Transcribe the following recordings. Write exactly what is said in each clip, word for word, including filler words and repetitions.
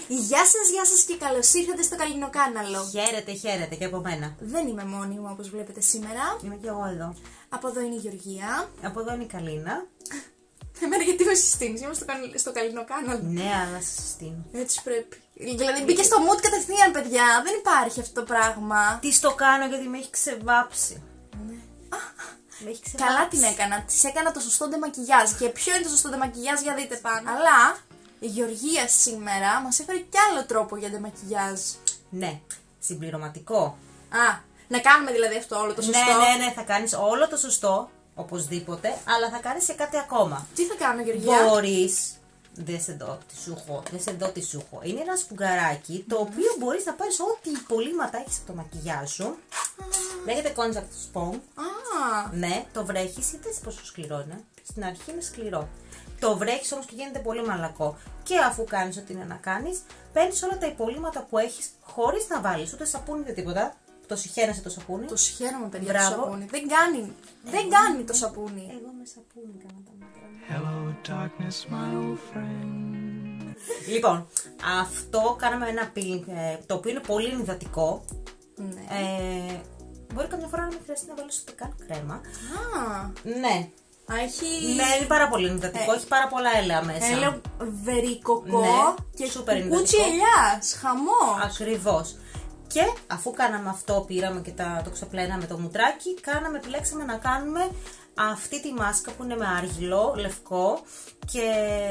Γεια σας, γεια σας και καλώς ήρθατε στο Καλλινοκάναλο. Χαίρετε, χαίρετε και από μένα. Δεν είμαι μόνη μου όπως βλέπετε σήμερα. Είμαι και εγώ εδώ. Από εδώ είναι η Γεωργία. Από εδώ είναι η Καλίνα. Εμένα γιατί με συστήνεις, είμαστε στο, στο Καλλινοκάναλο. Ναι, αλλά σε συστήνω. Έτσι πρέπει. Δηλαδή μπήκε στο mood κατευθείαν, παιδιά. Δεν υπάρχει αυτό το πράγμα. Τι στο κάνω γιατί με έχει ξεβάψει. Ναι. Με έχει ξεβάψει. Καλά την έκανα. Της έκανα το σωστό ντεμακιγιάζ. Και ποιο είναι το σωστό ντεμακιγιάζ, για δείτε πάνω. Αλλά η Γεωργία σήμερα μας έφερε κι άλλο τρόπο για ντεμακιγιάζ. Ναι, συμπληρωματικό. Α, να κάνουμε δηλαδή αυτό όλο το σωστό. Ναι, ναι, ναι, θα κάνεις όλο το σωστό, οπωσδήποτε, αλλά θα κάνεις και κάτι ακόμα. Τι θα κάνω, Γεωργία? Μπορείς, δες εδώ τι σου έχω, δες εδώ τι σου έχω. Είναι ένα σφουγγαράκι, το οποίο μπορείς να πάρεις ό,τι υπολείμματα έχεις από το μακιγιάζ σου. Λέγεται contact spong. Α, Ναι, το βρέχεις, είδες πόσο σκληρό είναι. Στην αρχή είναι σκληρό. Το βρέχεις όμως και γίνεται πολύ μαλακό. Και αφού κάνεις ό,τι είναι να κάνεις, παίρνεις όλα τα υπολείμματα που έχεις χωρίς να βάλεις ούτε σαπούνι ούτε τίποτα. Το συχαίνεσαι το σαπούνι. το συχαίνομαι, παιδιά, Μπράβο. το σαπούνι. Δεν κάνει. Δεν κάνει το σαπούνι. Εγώ με σαπούνι κάνα τα μάτια. Hello, darkness, my old friend. Λοιπόν, αυτό κάναμε ένα peeling, ε, το οποίο είναι πολύ υδατικό. Ναι. Ε, μπορεί καμιά φορά να μην χρειαστεί να βάλεις ούτε καν κρέμα. Α, Ναι. α, έχει. Ναι, είναι πάρα πολύ υδατικό, Ε. έχει πάρα πολλά έλαια μέσα. Έλαιο βερικοκό Ναι, και σούπερ κουκούτσι ενδυτικό. ελιάς. Χαμό. Ακριβώς. Και αφού κάναμε αυτό, πήραμε και τα, το ξεπλέναμε το μουτράκι, κάναμε, επιλέξαμε να κάνουμε αυτή τη μάσκα που είναι με άργυλο, λευκό και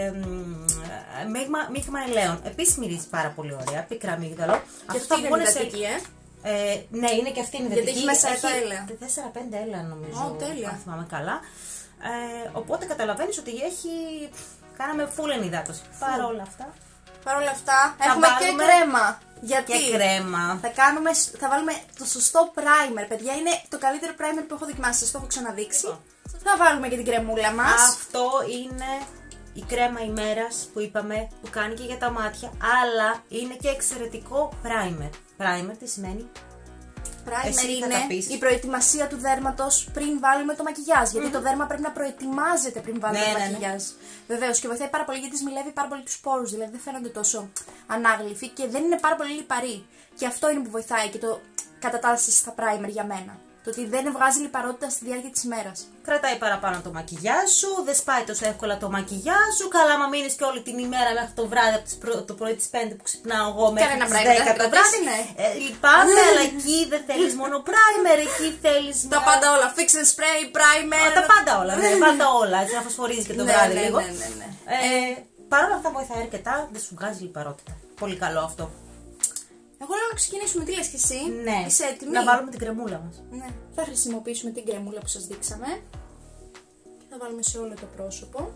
μείγμα, μείγμα ελαίων. Επίσης μυρίζει πάρα πολύ ωραία, πίκρα αμύγδαλο. Και αυτή είναι υδατική, ε. Ε, ναι, είναι και αυτή είναι υδατική. Γιατί έχει μέσα τα έλαια. τέσσερα πέντε έλαια νομίζω, Ω, τέλεια. αν θυμάμαι καλά. Ε, οπότε καταλαβαίνεις ότι έχει, κάναμε full ενυδάτωση. Παρ' όλα αυτά. Παρ' όλα αυτά, έχουμε βάλουμε και κρέμα. Γιατί Και κρέμα. θα, κάνουμε, θα βάλουμε το σωστό primer. Παιδιά, είναι το καλύτερο primer που έχω δοκιμάσει. Σας το έχω ξαναδείξει. Θα βάλουμε και την κρεμούλα μας. Αυτό είναι η κρέμα ημέρας που είπαμε, που κάνει και για τα μάτια, αλλά είναι και εξαιρετικό primer. Primer τι σημαίνει? Primer Εσύ θα τα είναι πεις. η προετοιμασία του δέρματος πριν βάλουμε το μακιγιάζ. Γιατί το δέρμα πρέπει να προετοιμάζεται πριν βάλουμε Ναι, το ναι, ναι. μακιγιάζ. Βεβαίως, και βοηθάει πάρα πολύ γιατί σμιλεύει πάρα πολύ τους πόρους. Δηλαδή δεν φαίνονται τόσο ανάγλυφοι και δεν είναι πάρα πολύ λιπαροί. Και αυτό είναι που βοηθάει και το κατατάσσει στα primer για μένα. Το ότι δεν βγάζει λιπαρότητα στη διάρκεια της ημέρας. Κρατάει παραπάνω το μακιγιάζ σου, δεν σπάει τόσο εύκολα το μακιγιάζ σου. Καλά, άμα μείνεις και όλη την ημέρα μέχρι το βράδυ, από τις προ... το πρωί τις πέντε που ξυπνάω εγώ μέχρι Κανένα τις primer δεν δέκα θα το βράδυ. κρατήσει, ναι. Ε, λυπάμαι, αλλά εκεί δεν θέλεις μόνο primer, εκεί θέλεις. Τα να- πάντα όλα. Fix and spray, primer. Α, τα πάντα όλα, ναι, πάντα όλα. Έτσι να φωσφορίζει και το Ναι, βράδυ ναι, λίγο. ναι, ναι, ναι. Ε, Παρ' όλα αυτά βοηθάει αρκετά, δεν σου βγάζει λιπαρότητα. Πολύ καλό αυτό. Εγώ λέω να ξεκινήσουμε. Τι λες και εσύ? Ναι, Είσαι έτοιμη? να βάλουμε την κρεμούλα μας. Ναι. Θα χρησιμοποιήσουμε την κρεμούλα που σας δείξαμε. Και θα βάλουμε σε όλο το πρόσωπο.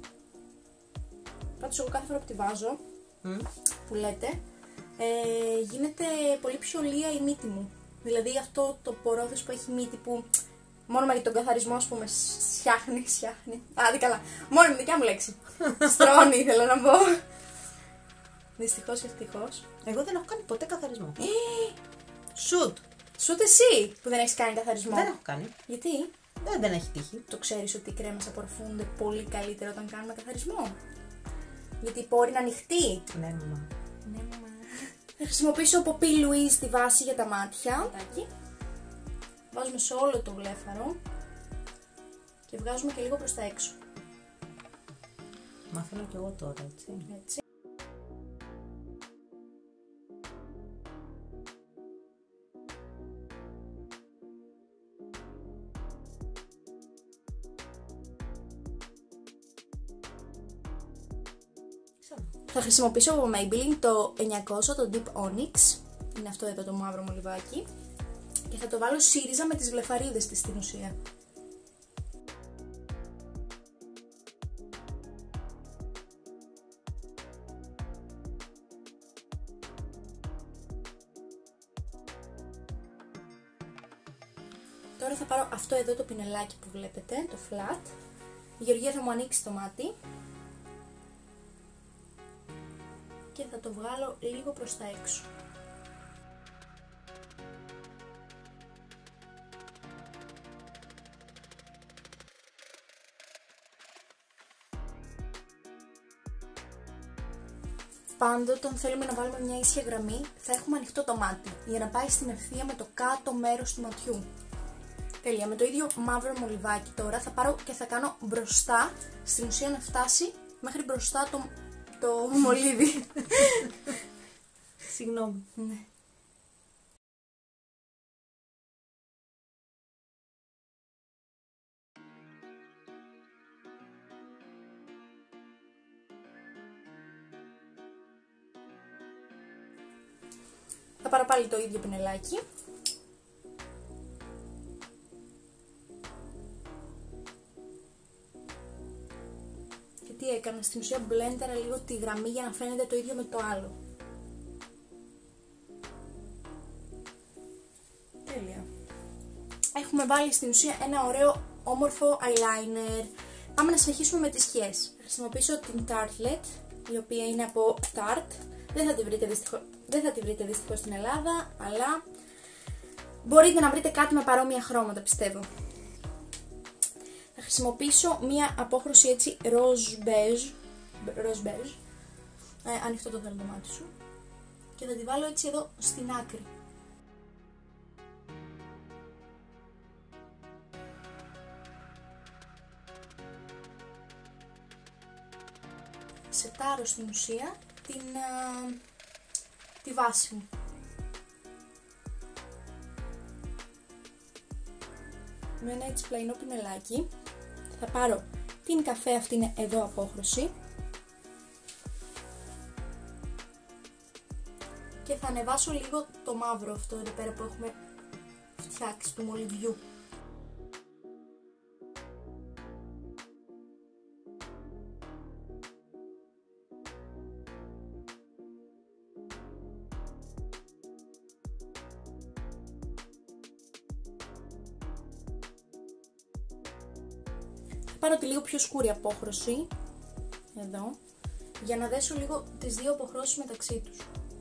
Πάντως εγώ κάθε φορά που τη βάζω, Μμ. που λέτε, ε, γίνεται πολύ πιο λία η μύτη μου. Δηλαδή αυτό το πορόδες που έχει μύτη που μόνο με τον καθαρισμό, ας πούμε, σιάχνει, σιάχνει. Άντε καλά, μόνο με δικιά μου λέξη. Στρώνει, ήθελα να πω. Δυστυχώς και ευτυχώς. Εγώ δεν έχω κάνει ποτέ καθαρισμό. Ε, Σουτ. Σου ούτε εσύ που δεν έχεις κάνει καθαρισμό. Δεν έχω κάνει. Γιατί? Δεν, δεν έχει τύχει. Το ξέρεις ότι οι κρέμες απορροφούνται πολύ καλύτερα όταν κάνουμε καθαρισμό. Γιατί η πόρη είναι ανοιχτή. Ναι, μαμά. Ναι, μαμά. Θα χρησιμοποιήσω από P. Louise τη βάση για τα μάτια. Βάζουμε σε όλο το βλέφαρο. Και βγάζουμε και λίγο προς τα έξω. Μαθαίνω κι εγώ τώρα, έτσι. Έτσι. Θα χρησιμοποιήσω από Maybelline το εννιακόσια, το Deep Onyx. Είναι αυτό εδώ το μαύρο μολυβάκι. Και θα το βάλω σύριζα με τις βλεφαρίδες της στην ουσία. Τώρα θα πάρω αυτό εδώ το πινελάκι που βλέπετε, το flat. Η Γεωργία θα μου ανοίξει το μάτι. Και θα το βγάλω λίγο προς τα έξω. Πάντοτε, όταν θέλουμε να βάλουμε μια ίσια γραμμή, θα έχουμε ανοιχτό το μάτι για να πάει στην ευθεία με το κάτω μέρος του ματιού. Τέλεια. Με το ίδιο μαύρο μολυβάκι τώρα θα πάρω και θα κάνω μπροστά, στην ουσία να φτάσει μέχρι μπροστά το, το μολύβι. Συγγνώμη. Ναι. Θα πάρω πάλι το ίδιο πινελάκι. Και τι έκανα, στην ουσία μπλένταρα λίγο τη γραμμή για να φαίνεται το ίδιο με το άλλο. Τέλεια. Έχουμε βάλει στην ουσία ένα ωραίο όμορφο eyeliner. Πάμε να συνεχίσουμε με τις σκιές. Θα χρησιμοποιήσω την Tartlet, η οποία είναι από Tarte. Δεν θα τη βρείτε δυστυχώς, δεν θα τη βρείτε δυστυχώς στην Ελλάδα, αλλά μπορείτε να βρείτε κάτι με παρόμοια χρώματα, πιστεύω. Θα χρησιμοποιήσω μία απόχρωση έτσι rose beige, rose beige. Ε, ανοιχτό το θέλω το μάτι σου. Και θα τη βάλω έτσι εδώ στην άκρη. Σετάρω στην ουσία την, α, τη βάση μου. Με ένα έτσι πλαϊνό πινελάκι θα πάρω την καφέ, αυτή είναι εδώ απόχρωση, και θα ανεβάσω λίγο το μαύρο αυτό εδώ πέρα που έχουμε φτιάξει του μολυβιού. Πάρω τη λίγο πιο σκούρη απόχρωση, εδώ, για να δέσω λίγο τις δύο αποχρώσεις μεταξύ τους.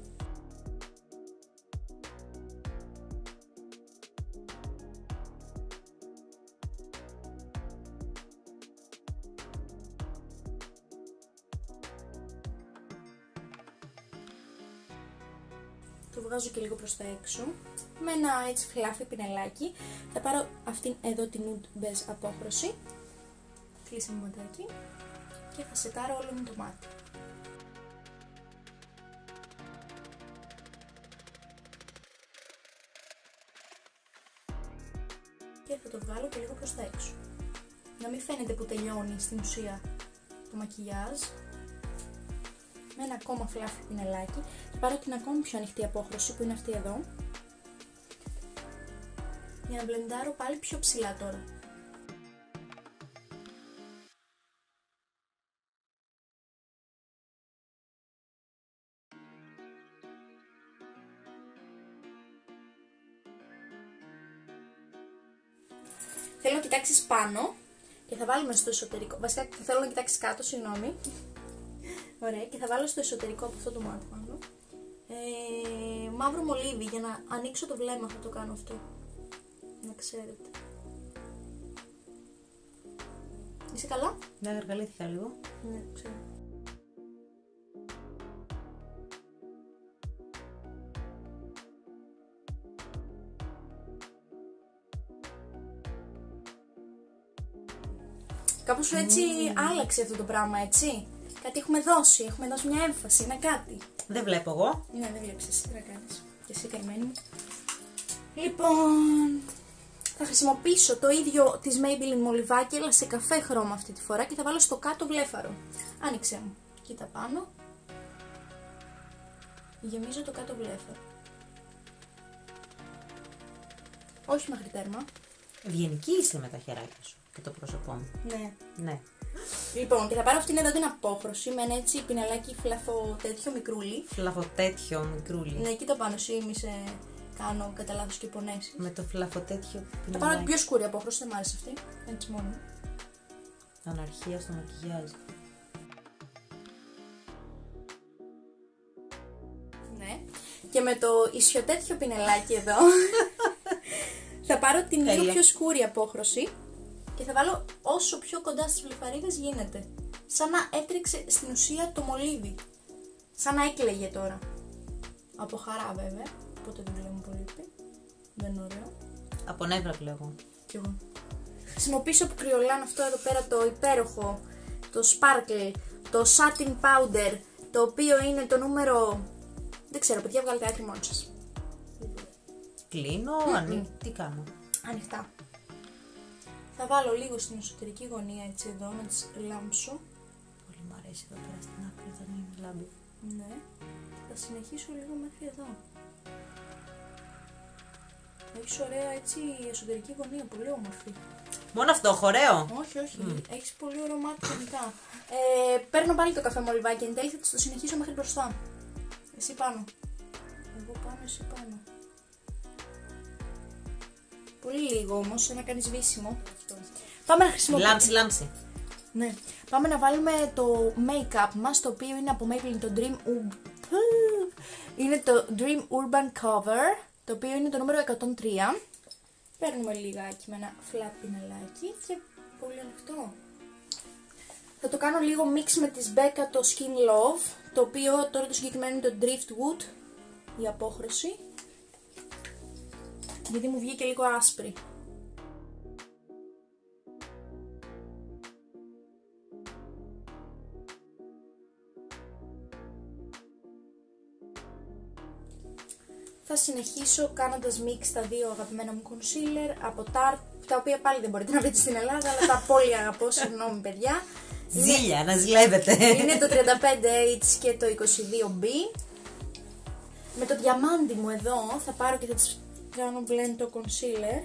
Το βγάζω και λίγο προς τα έξω. Με ένα έτσι φλάφι πινελάκι θα πάρω αυτήν εδώ την nude beige απόχρωση. Κλείσε μου ματάκι και θα σετάρω όλο μου το μάτι. Και θα το βγάλω και λίγο προς τα έξω. Να μην φαίνεται που τελειώνει στην ουσία το μακιγιάζ. Με ένα ακόμα φλάφι πινελάκι θα πάρω την ακόμη πιο ανοιχτή απόχρωση που είναι αυτή εδώ, για να μπλεντάρω πάλι πιο ψηλά τώρα. Θέλω να κοιτάξεις πάνω και θα βάλουμε στο εσωτερικό, βασικά θέλω να κοιτάξεις κάτω, συγγνώμη. Ωραία, και θα βάλω στο εσωτερικό από αυτό το μάτι πάνω ε, μαύρο μολύβι για να ανοίξω το βλέμμα, θα το κάνω αυτό, να ξέρετε. Είσαι καλά? Ναι, αργαλήθηκα λίγο. Ναι, ξέρω. Κάπως έτσι mm. άλλαξε αυτό το πράγμα, έτσι. Κάτι έχουμε δώσει, έχουμε δώσει μια έμφαση, ένα κάτι. Δεν βλέπω εγώ. Ναι, δεν βλέπεις εσύ, τι να κάνεις. Και εσύ καημένη μου. Λοιπόν, θα χρησιμοποιήσω το ίδιο της Maybelline μολυβάκι, αλλά σε καφέ χρώμα αυτή τη φορά, και θα βάλω στο κάτω βλέφαρο. Άνοιξε μου, κοίτα πάνω. Γεμίζω το κάτω βλέφαρο. Όχι μέχρι τέρμα. Ευγενική είσαι με τα χεράκια σου και το πρόσωπό μου. Ναι. Ναι. Λοιπόν, και θα πάρω αυτήν εδώ την απόχρωση με ένα έτσι πινελάκι φλαφο τέτοιο μικρούλι. Φλαφοτέτιο μικρούλι. Ναι, κοίτα πάνω, εσύ μη σε κάνω κατά λάθος και πονέσεις. Με το φλαφοτέτιο πινελάκι. Θα πάρω την πιο σκούρη απόχρωση, δεν μ' άρεσε αυτή. Έτσι μόνο. Αναρχία στο μακιγιάζ. Ναι. Και με το ισιοτέτιο πινελάκι εδώ θα πάρω την λίγο πιο σκούρη απόχρωση και θα βάλω όσο πιο κοντά στις βλεφαρίδες γίνεται. Σαν να έτρεξε στην ουσία το μολύβι. Σαν να έκλαιγε τώρα. Από χαρά βέβαια, οπότε δεν βλέπω πολύ λύπη. Δεν είναι ωραίο. Από νεύρα βλέπω. Κι εγώ. Χρησιμοποιήσω από κρυολάν αυτό εδώ πέρα το υπέροχο, το Sparkle, το Satin Powder, το οποίο είναι το νούμερο... Δεν ξέρω, παιδιά, βγάλετε άκρη μόνοι σας. Κλείνω, Mm-mm. ανοίγω, τι κάνω. Ανοιχτά. Θα βάλω λίγο στην εσωτερική γωνία έτσι εδώ, να τις λάμψω. Πολύ μου αρέσει εδώ πέρα στην άκρη, θα είναι λάμπη. Ναι. Θα συνεχίσω λίγο μέχρι εδώ. Έχεις ωραία έτσι εσωτερική γωνία, πολύ όμορφη. Μόνο αυτό, χοραίο. Όχι, όχι. Mm. Έχεις πολύ ωραίο μάτι γενικά. Ε, παίρνω πάλι το καφέ μου λιβάκι, εν τέλει θα το συνεχίσω μέχρι μπροστά. Εσύ πάνω. Εγώ πάνω, εσύ πάνω. Πολύ λίγο όμως, να κάνεις σβήσιμο. Πάμε να χρησιμοποιήσουμε. Λάμψη, λάμψη. Ναι. Πάμε να βάλουμε το make-up μας, το οποίο είναι από Maybelline, το Dream Urban. Είναι το Dream Urban Cover, το οποίο είναι το νούμερο εκατόν τρία. Παίρνουμε λιγάκι με ένα flat πινελάκι και πολύ ανοιχτό. Θα το κάνω λίγο mix με της Becca το Skin Love, το οποίο τώρα το συγκεκριμένο είναι το Driftwood, η απόχρωση, γιατί μου βγήκε λίγο άσπρη. Θα συνεχίσω κάνοντας mix τα δύο αγαπημένα μου concealer από Tarte, τα οποία πάλι δεν μπορείτε να βρείτε στην Ελλάδα, αλλά τα πολύ αγαπώ, συγγνώμη παιδιά. Ζήλια, είναι, να ζηλεύετε. Είναι το τριάντα πέντε έιτς και το είκοσι δύο μπι. Με το διαμάντι μου εδώ θα πάρω και θα τις κάνω blend το concealer.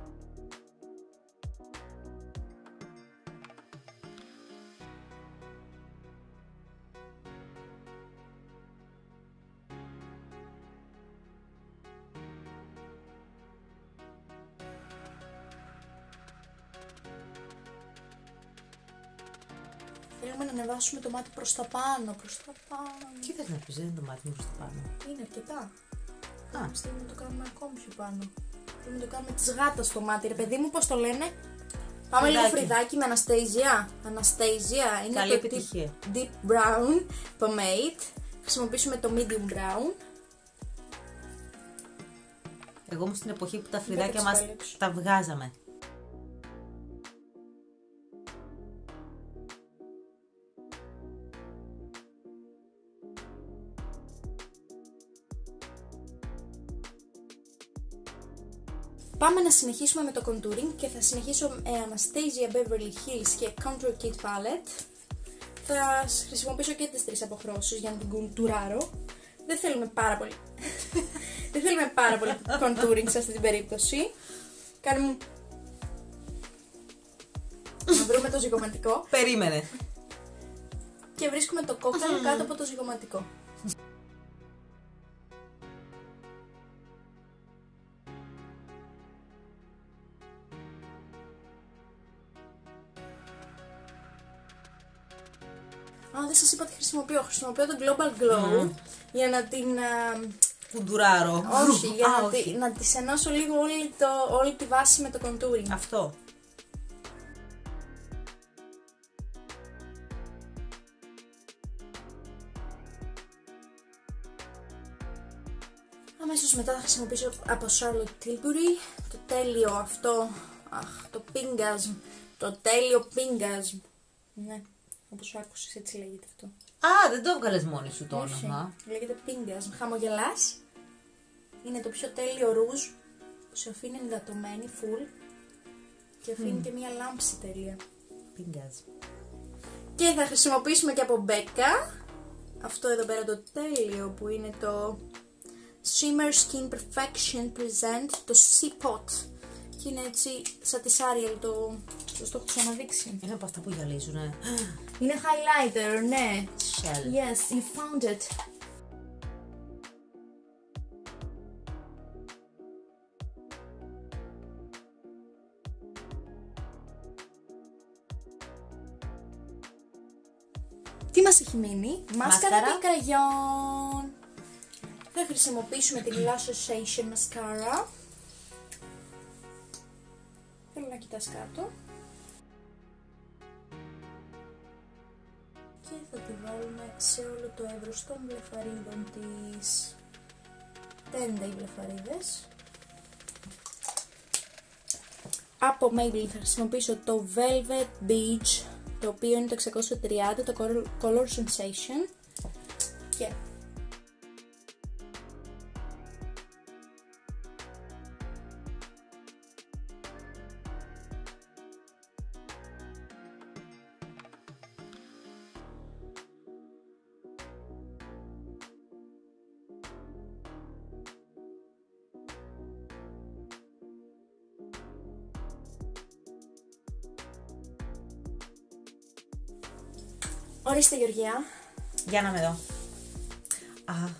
Θέλουμε να ανεβάσουμε το μάτι προς τα πάνω, προς τα πάνω. Τι θες να πεις, δεν είναι το μάτι μου προς τα πάνω. Είναι αρκετά. Α, Θέλουμε να το κάνουμε ακόμη πιο πάνω. Θέλουμε να το κάνουμε της γάτας το μάτι, ρε παιδί μου, πώς το λένε. Πάμε φρυδάκι. λίγο φρυδάκι με Anastasia. Anastasia είναι καλή το επιτυχία. Deep Brown Pomade. Χρησιμοποιήσουμε το Medium Brown. Εγώ ήμουν στην εποχή που τα Δεν φρυδάκια θα μας τις καλύψω. τα βγάζαμε. Πάμε να συνεχίσουμε με το contouring και θα συνεχίσω με Anastasia Beverly Hills και Contour Kit Palette. Θα χρησιμοποιήσω και τις τρεις αποχρώσεις για να την κοντουράρω. Δεν θέλουμε πάρα πολύ. Δεν θέλουμε πάρα πολύ contouring σε αυτή την περίπτωση. Κάνουμε. Να βρούμε το ζυγωματικό Περίμενε. και βρίσκουμε το κόκαλο κάτω από το ζυγωματικό. Α, δεν σας είπα τι χρησιμοποιώ. Χρησιμοποιώ το Global Glow Mm. για να την... α, Κουντουράρω. όχι, για Α, να, όχι. τη, να της ενώσω λίγο όλη, το, όλη τη βάση με το contouring. Αυτό. Αμέσως μετά θα χρησιμοποιήσω από Charlotte Tilbury το τέλειο αυτό, αχ, το Pingasm, το τέλειο Pingasm. Ναι, όπως άκουσες έτσι λέγεται αυτό. Α, δεν το έβγαλες μόνη σου το Όχι, όνομα. λέγεται Pingasm. Χαμογελάς. Είναι το πιο τέλειο ρούζ που σε αφήνει ενδατωμένη, full και αφήνει και μία λάμψη τέλεια. Πιγκάζ. Και θα χρησιμοποιήσουμε και από Becca αυτό εδώ πέρα το τέλειο που είναι το Shimmer Skin Perfection Present, το C-Pot. Και είναι έτσι σαν τη Ariel, το, το το έχω ξαναδείξει. Είναι από αυτά που γυαλίζουνε. Είναι highlighter, ναι. Shell. Yes, you found it. Τι μας έχει μείνει? Μάσκαρα Μάσκαρα. και κραγιόν. Θα χρησιμοποιήσουμε την Lash Association Mascara. Θέλω να κοιτάς κάτω. Και θα τη βάλουμε σε όλο το εύρος των βλεφαρίδων της. πέντε οι βλεφαρίδες. Από Maybelline θα χρησιμοποιήσω το Velvet Beach, το οποίο είναι το εξακόσια τριάντα, το Color Sensation. Και ορίστε Γεωργία. Για να με δω. Α,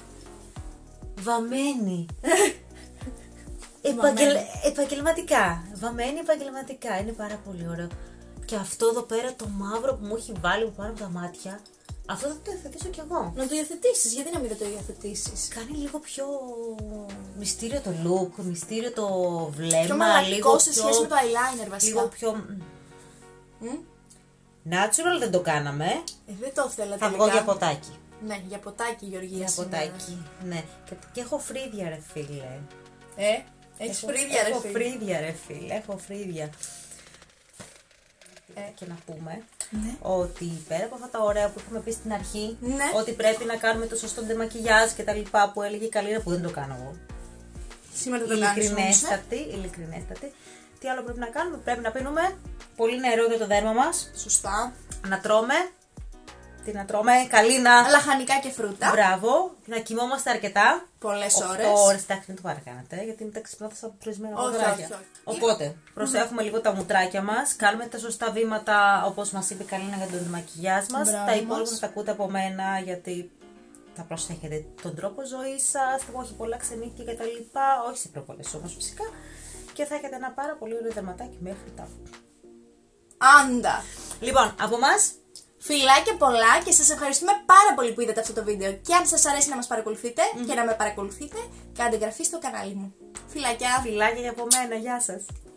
βαμμένη. Επαγγελ... Επαγγελματικά. Βαμμένη επαγγελματικά. Είναι πάρα πολύ ωραίο. Και αυτό εδώ πέρα το μαύρο που μου έχει βάλει πάνω από τα μάτια, αυτό θα το υιοθετήσω κι εγώ. Να το υιοθετήσεις, γιατί να μην το υιοθετήσεις. Κάνει λίγο πιο μυστήριο το look, μυστήριο το βλέμμα. Πιο μαλακό λίγο σε πιο... σχέση με το eyeliner βασικά. Λίγο πιο... Mm? Natural δεν το κάναμε. Ε, δεν το ήθελα Θα τελικά. βγω για ποτάκι. Ναι, για ποτάκι Γεωργία. Για σήμερα. ποτάκι, ναι. Και, και έχω φρύδια ρε φίλε. Ε, έχεις Έχω- φρύδια ρε Έχω φίλε. φρύδια ρε φίλε, έχω φρύδια. Ε, και να πούμε Ναι. ότι πέρα από αυτά τα ωραία που είχαμε πει στην αρχή, Ναι. ότι πρέπει να κάνουμε το σωστό ντεμακιγιάζ και τα λοιπά που έλεγε η Καλίνα, που δεν το κάνω εγώ. Σήμερα θα το κάνεις όμως, ναι. Ειλικρινέστατη, ειλικρινέστατη. Τι άλλο πρέπει να κάνουμε? Πρέπει να πίνουμε πολύ νερό για το δέρμα μας, Σωστά. να τρώμε, τι να τρώμε, Καλίνα. Λαχανικά και φρούτα. Μπράβο, να κοιμόμαστε αρκετά. Πολλές οκτώ ώρες. ώρες, εντάξει, δεν το παρακάνατε, γιατί μετά ξυπνάτε στα προηγούμενα Όχι, μαγαζάκια. όχι, όχι. Οπότε, προσέχουμε λίγο τα μουτράκια μας, κάνουμε τα σωστά βήματα όπως μας είπε η Καλίνα για τον μακιγιάζ μας. Μπράβο Τα υπόλοιπα μας. θα τα ακούτε από μένα, γιατί θα προσέχετε τον τρόπο ζωής σας, όχι πολλά ξενύχια και τα λοιπά, όχι σε προπολές όμως φυσικά. Και θα έχετε ένα πάρα πολύ ωραίο δερματάκι μέχρι τα. Άντα. Λοιπόν, από εμάς, Φιλάκια πολλά και σας ευχαριστούμε πάρα πολύ που είδατε αυτό το βίντεο. Και αν σας αρέσει να μας παρακολουθείτε και να με παρακολουθείτε, κάντε εγγραφή στο κανάλι μου. Φιλάκια. φιλάκια για από μένα, γεια σας.